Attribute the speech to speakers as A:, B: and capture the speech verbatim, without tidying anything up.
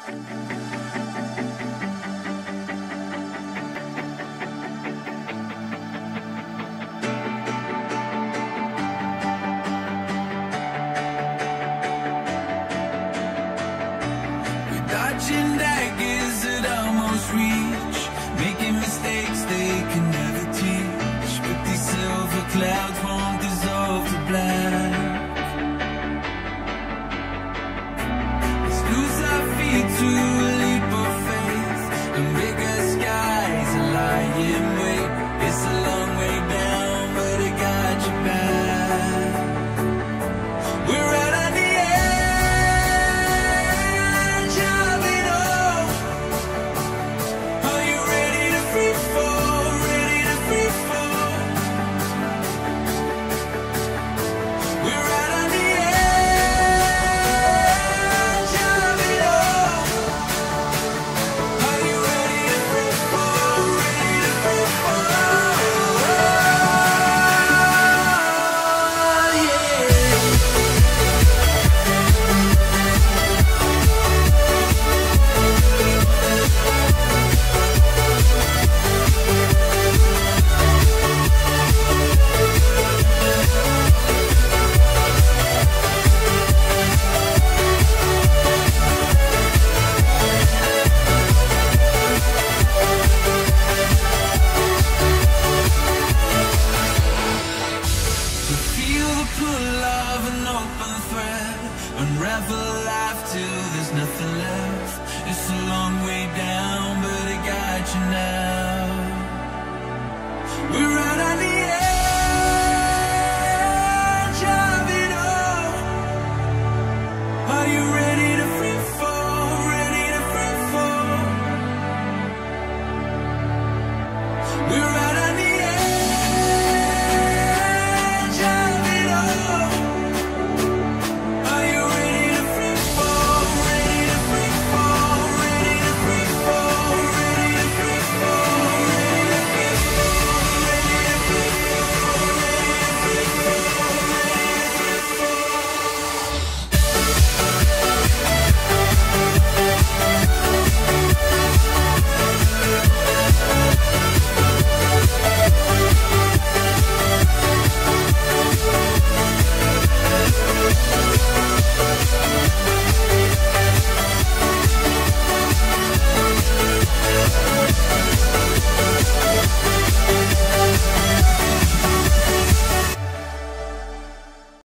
A: Dodging daggers at almost reach, making mistakes they can never teach. But these silver clouds won't dissolve to black. Let's lose our feet to a leap of faith, and bigger skies are lying wait. It's a long way down, but I got your back. We're out on the edge of it all. Are you ready to free fall? Ready to free fall? We're out on the edge of it all. Are you ready to free fall? Ready to free fall? To feel the pull of an open thread, unravel life till there's nothing left. It's a long way down, but I got you now. We're out on the